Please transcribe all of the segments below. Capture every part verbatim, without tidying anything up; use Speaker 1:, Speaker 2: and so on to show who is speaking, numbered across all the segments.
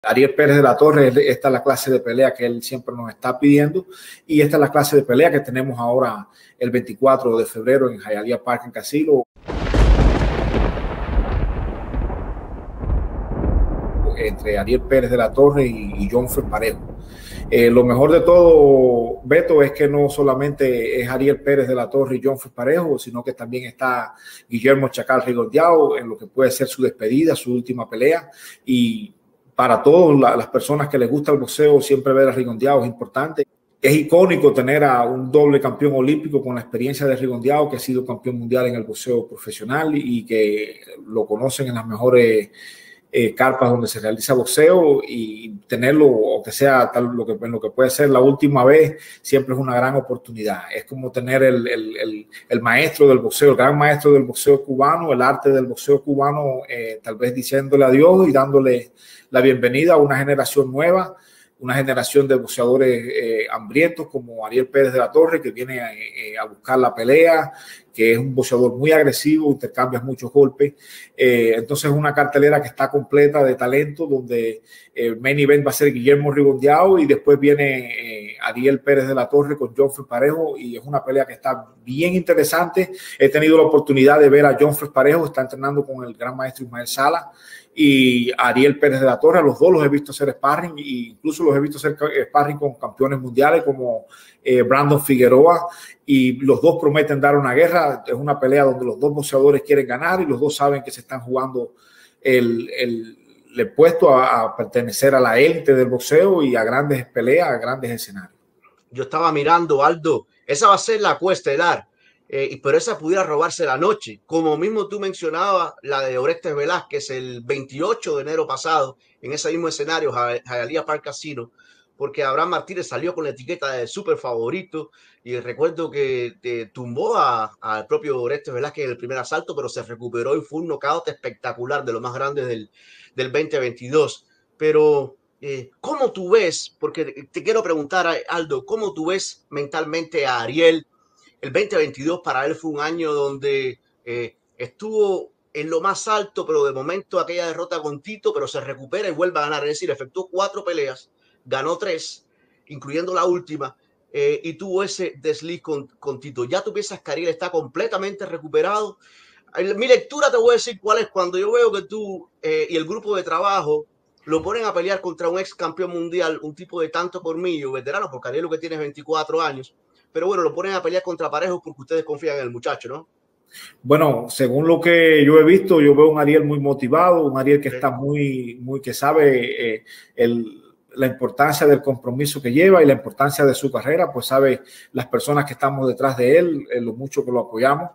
Speaker 1: Ariel Pérez de la Torre, esta es la clase de pelea que él siempre nos está pidiendo y esta es la clase de pelea que tenemos ahora el veinticuatro de febrero en Hialeah Park en Casino. Entre Ariel Pérez de la Torre y, y Jonfer Parejo. Eh, lo mejor de todo, Beto, es que no solamente es Ariel Pérez de la Torre y Jonfer Parejo, sino que también está Guillermo Chacal Rigondeaux en lo que puede ser su despedida, su última pelea. Y para todas la, las personas que les gusta el boxeo, siempre ver a Rigondeaux es importante. Es icónico tener a un doble campeón olímpico con la experiencia de Rigondeaux, que ha sido campeón mundial en el boxeo profesional y que lo conocen en las mejores Eh, carpas donde se realiza boxeo, y tenerlo, o que sea tal, lo que, lo que puede ser la última vez, siempre es una gran oportunidad. Es como tener el, el, el, el maestro del boxeo, el gran maestro del boxeo cubano, el arte del boxeo cubano, eh, tal vez diciéndole adiós y dándole la bienvenida a una generación nueva, una generación de boxeadores eh, hambrientos como Ariel Pérez de la Torre, que viene a, eh, a buscar la pelea, que es un boxeador muy agresivo, intercambia muchos golpes. Eh, entonces es una cartelera que está completa de talento, donde el main event va a ser Guillermo Rigondeaux y después viene eh, Ariel Pérez de la Torre con Jonfer Parejo, y es una pelea que está bien interesante. He tenido la oportunidad de ver a Jonfer Parejo, está entrenando con el gran maestro Ismael Sala, y Ariel Pérez de la Torre. A los dos los he visto hacer sparring, e incluso los he visto hacer sparring con campeones mundiales como eh, Brandon Figueroa, y los dos prometen dar una guerra. Es una pelea donde los dos boxeadores quieren ganar y los dos saben que se están jugando el, el, el puesto a, a pertenecer a la élite del boxeo y a grandes peleas, a grandes escenarios.
Speaker 2: Yo estaba mirando, Aldo, esa va a ser la coestelar. Eh, pero esa pudiera robarse la noche, como mismo tú mencionabas la de Orestes Velázquez el veintiocho de enero pasado, en ese mismo escenario, Hialeah Park Casino, porque Abraham Martínez salió con la etiqueta de súper favorito, y recuerdo que te tumbó al propio Orestes Velázquez en el primer asalto, pero se recuperó y fue un knockout espectacular, de lo más grande del, del veinte veintidós. Pero eh, ¿cómo tú ves? Porque te quiero preguntar, Aldo, ¿cómo tú ves mentalmente a Ariel? El veinte veintidós para él fue un año donde eh, estuvo en lo más alto, pero de momento aquella derrota con Tito, pero se recupera y vuelve a ganar. Es decir, efectuó cuatro peleas, ganó tres, incluyendo la última, eh, y tuvo ese desliz con, con Tito. ¿Ya tú piensas que Ariel está completamente recuperado? Mi lectura te voy a decir cuál es. Cuando yo veo que tú eh, y el grupo de trabajo lo ponen a pelear contra un ex campeón mundial, un tipo de tanto colmillo, veterano, porque Ariel lo que tiene es veinticuatro años, pero bueno, lo ponen a pelear contra Parejo porque ustedes confían en el muchacho, ¿no?
Speaker 1: Bueno, según lo que yo he visto, yo veo un Ariel muy motivado, un Ariel que sí. está muy, muy, que sabe eh, el, la importancia del compromiso que lleva y la importancia de su carrera, pues sabe las personas que estamos detrás de él, eh, lo mucho que lo apoyamos,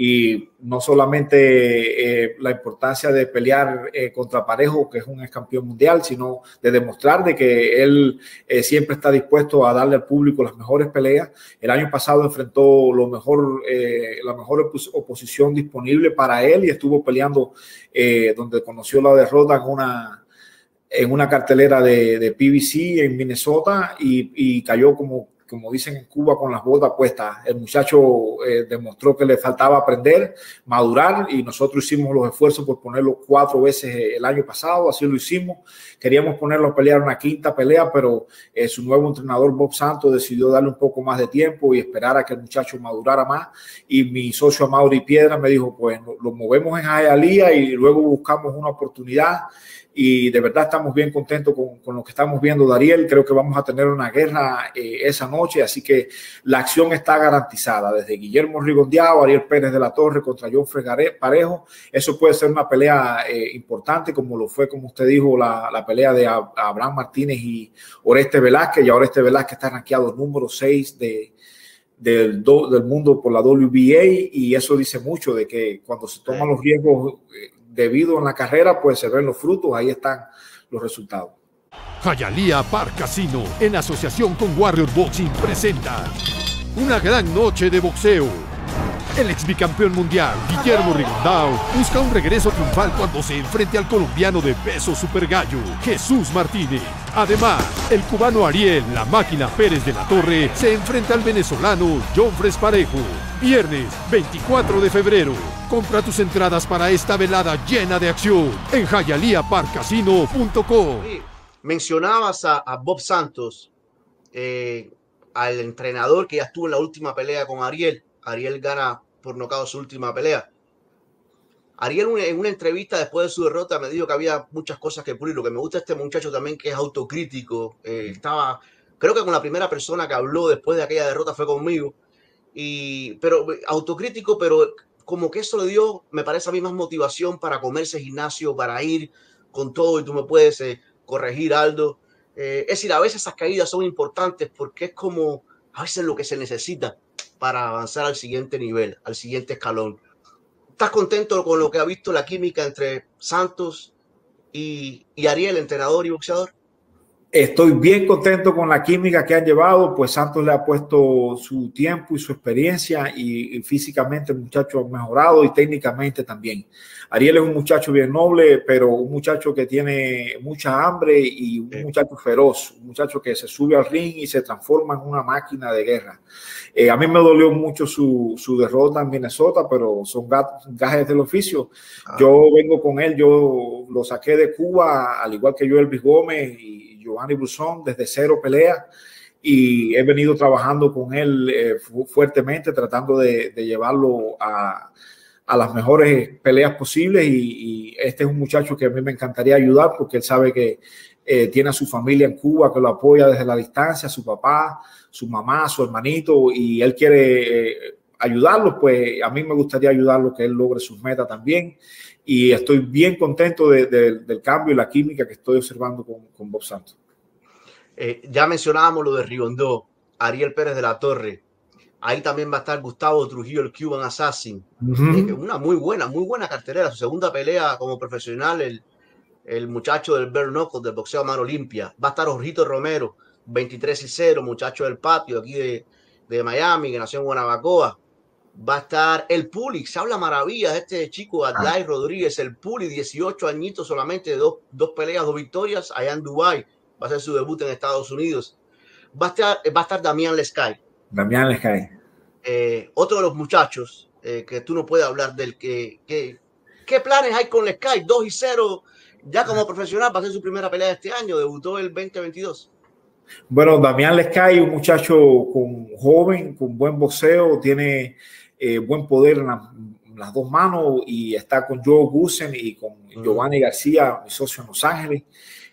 Speaker 1: y no solamente eh, la importancia de pelear eh, contra Parejo, que es un ex campeón mundial, sino de demostrar de que él eh, siempre está dispuesto a darle al público las mejores peleas. El año pasado enfrentó lo mejor, eh, la mejor opos oposición disponible para él y estuvo peleando eh, donde conoció la derrota en una en una cartelera de, de P B C en Minnesota, y, y cayó como, como dicen en Cuba, con las botas puestas. El muchacho eh, demostró que le faltaba aprender, madurar, y nosotros hicimos los esfuerzos por ponerlo cuatro veces el año pasado, así lo hicimos. Queríamos ponerlo a pelear una quinta pelea, pero eh, su nuevo entrenador Bob Santos decidió darle un poco más de tiempo y esperar a que el muchacho madurara más, y mi socio Amaury Piedra me dijo, pues lo movemos en Hialeah y luego buscamos una oportunidad. Y de verdad estamos bien contentos con, con lo que estamos viendo de Ariel. Creo que vamos a tener una guerra eh, esa noche, así que la acción está garantizada. Desde Guillermo Rigondeaux, Ariel Pérez de la Torre contra Jonfer Parejo, eso puede ser una pelea eh, importante, como lo fue, como usted dijo, la, la pelea de Abraham Martínez y Orestes Velázquez. Y Orestes Velázquez está rankeado número seis de Del, do, del mundo por la W B A, y eso dice mucho de que cuando se toman los riesgos eh, debido en la carrera, pues se ven los frutos, ahí están los resultados.
Speaker 3: Hialeah Park Casino, en asociación con Warrior Boxing, presenta una gran noche de boxeo. El ex bicampeón mundial, Guillermo Rigondeaux, busca un regreso triunfal cuando se enfrente al colombiano de peso super gallo, Jesús Martínez. Además, el cubano Ariel, la máquina Pérez de la Torre, se enfrenta al venezolano Jonfer Parejo. Viernes veinticuatro de febrero. Compra tus entradas para esta velada llena de acción en Hialeah Park Casino punto com.
Speaker 2: Mencionabas a, a Bob Santos, eh, al entrenador que ya estuvo en la última pelea con Ariel. Ariel gana por nocaut su última pelea. Ariel en una entrevista después de su derrota me dijo que había muchas cosas que pulir. Lo que me gusta de este muchacho también que es autocrítico. Eh, estaba, creo que con la primera persona que habló después de aquella derrota fue conmigo. Y, pero autocrítico, pero como que eso le dio, me parece a mí, más motivación para comerse gimnasio, para ir con todo. Y tú me puedes eh, corregir, Aldo. Eh, es decir, a veces esas caídas son importantes porque es como a veces lo que se necesita para avanzar al siguiente nivel, al siguiente escalón. ¿Estás contento con lo que ha visto la química entre Santos y, y Ariel, entrenador y boxeador?
Speaker 1: Estoy bien contento con la química que han llevado, pues Santos le ha puesto su tiempo y su experiencia y, y físicamente el muchacho ha mejorado y técnicamente también. Ariel es un muchacho bien noble, pero un muchacho que tiene mucha hambre y un sí. muchacho feroz, un muchacho que se sube al ring y se transforma en una máquina de guerra. Eh, a mí me dolió mucho su, su derrota en Minnesota, pero son gajes del oficio. Ah. Yo vengo con él, yo lo saqué de Cuba, al igual que yo, Elvis Gómez y Giovanni Brusón, desde cero pelea, y he venido trabajando con él eh, fuertemente, tratando de, de llevarlo a, a las mejores peleas posibles, y, y este es un muchacho que a mí me encantaría ayudar porque él sabe que eh, tiene a su familia en Cuba que lo apoya desde la distancia, su papá, su mamá, su hermanito, y él quiere eh, ayudarlo. Pues a mí me gustaría ayudarlo, que él logre sus metas también. Y estoy bien contento de, de, del cambio y la química que estoy observando con, con Bob Santos.
Speaker 2: Eh, ya mencionábamos lo de Rigondó, Ariel Pérez de la Torre. Ahí también va a estar Gustavo Trujillo, el Cuban Assassin. Uh-huh. eh, una muy buena, muy buena cartelera. Su segunda pelea como profesional, el, el muchacho del bare knuckle, del boxeo a mano limpia. Va a estar Jorgito Romero, veintitrés y cero, muchacho del patio aquí de, de Miami, que nació en Guanabacoa. Va a estar el Puli, se habla maravillas de este chico Adlai Rodríguez, el Puli, dieciocho añitos solamente, dos, dos peleas, dos victorias allá en Dubái. Va a hacer su debut en Estados Unidos. Va a estar, va a estar Damián Lescay.
Speaker 1: Damián Lescay.
Speaker 2: Eh, otro de los muchachos eh, que tú no puedes hablar del que, que... ¿Qué planes hay con Lescay? dos y cero, ya como profesional, va a hacer su primera pelea de este año, debutó el veinte veintidós.
Speaker 1: Bueno, Damián Lescay, un muchacho con, joven, con buen boxeo, tiene eh, buen poder en, la, en las dos manos y está con Joe Gusen y con mm. Giovanni García, mi socio en Los Ángeles,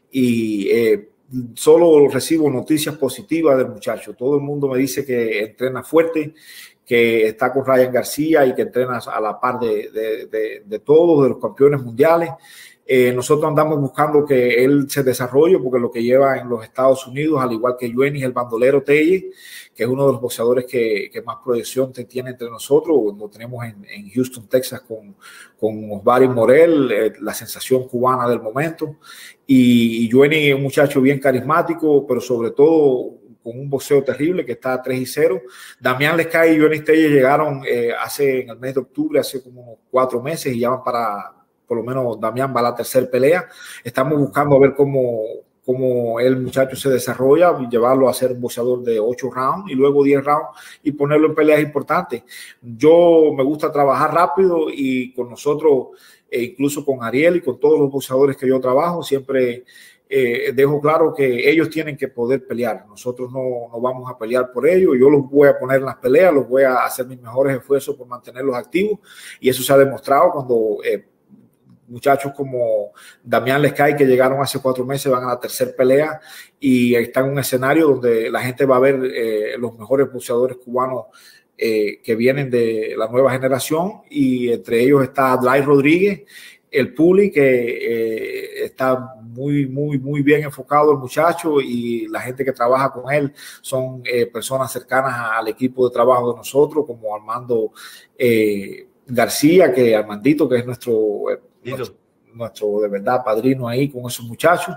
Speaker 1: y eh, solo recibo noticias positivas del muchacho. Todo el mundo me dice que entrena fuerte, que está con Ryan García y que entrena a la par de, de, de, de todos, de los campeones mundiales. Eh, nosotros andamos buscando que él se desarrolle, porque lo que lleva en los Estados Unidos, al igual que Yuenis, el bandolero Telle, que es uno de los boxeadores que, que más proyección tiene entre nosotros. Lo tenemos en, en Houston, Texas, con, con Osvaldo Morel, eh, la sensación cubana del momento. Y, y Yuenis es un muchacho bien carismático, pero sobre todo con un boxeo terrible, que está a tres y cero. Damián Lescay y Yuenis Telle llegaron eh, hace, en el mes de octubre, hace como unos cuatro meses, y ya van para... Por lo menos Damián va a la tercera pelea. Estamos buscando a ver cómo, cómo el muchacho se desarrolla y llevarlo a ser un boxeador de ocho rounds y luego diez rounds y ponerlo en peleas importantes. Yo me gusta trabajar rápido y con nosotros, e incluso con Ariel y con todos los boxeadores que yo trabajo, siempre eh, dejo claro que ellos tienen que poder pelear. Nosotros no, no vamos a pelear por ellos. Yo los voy a poner en las peleas, los voy a hacer mis mejores esfuerzos por mantenerlos activos, y eso se ha demostrado cuando eh, muchachos como Damián Lescay, que llegaron hace cuatro meses, van a la tercera pelea y están en un escenario donde la gente va a ver eh, los mejores boxeadores cubanos eh, que vienen de la nueva generación, y entre ellos está Adlai Rodríguez, el Puli, que eh, está muy, muy, muy bien enfocado el muchacho, y la gente que trabaja con él son eh, personas cercanas al equipo de trabajo de nosotros, como Armando eh, García, que Armandito, que es nuestro... Eh, Nuestro, nuestro de verdad padrino ahí con esos muchachos,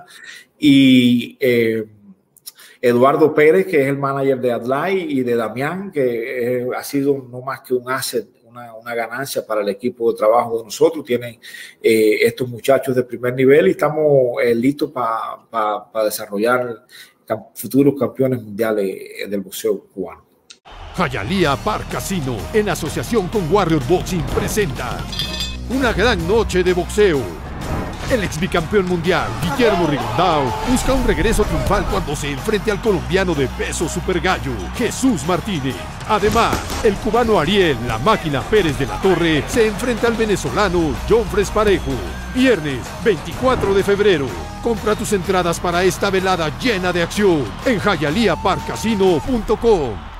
Speaker 1: y eh, Eduardo Pérez, que es el manager de Adlai, y de Damián, que eh, ha sido no más que un asset, una, una ganancia para el equipo de trabajo de nosotros. Tienen eh, estos muchachos de primer nivel y estamos eh, listos para pa, pa desarrollar camp futuros campeones mundiales del boxeo cubano.
Speaker 3: Hialeah Park Casino, en asociación con Warrior Boxing, presenta una gran noche de boxeo. El ex bicampeón mundial, Guillermo Rigondeaux, busca un regreso triunfal cuando se enfrente al colombiano de peso super gallo, Jesús Martínez. Además, el cubano Ariel La Máquina Pérez de la Torre se enfrenta al venezolano John Fresparejo. Viernes veinticuatro de febrero. Compra tus entradas para esta velada llena de acción en hialeah park casino punto com.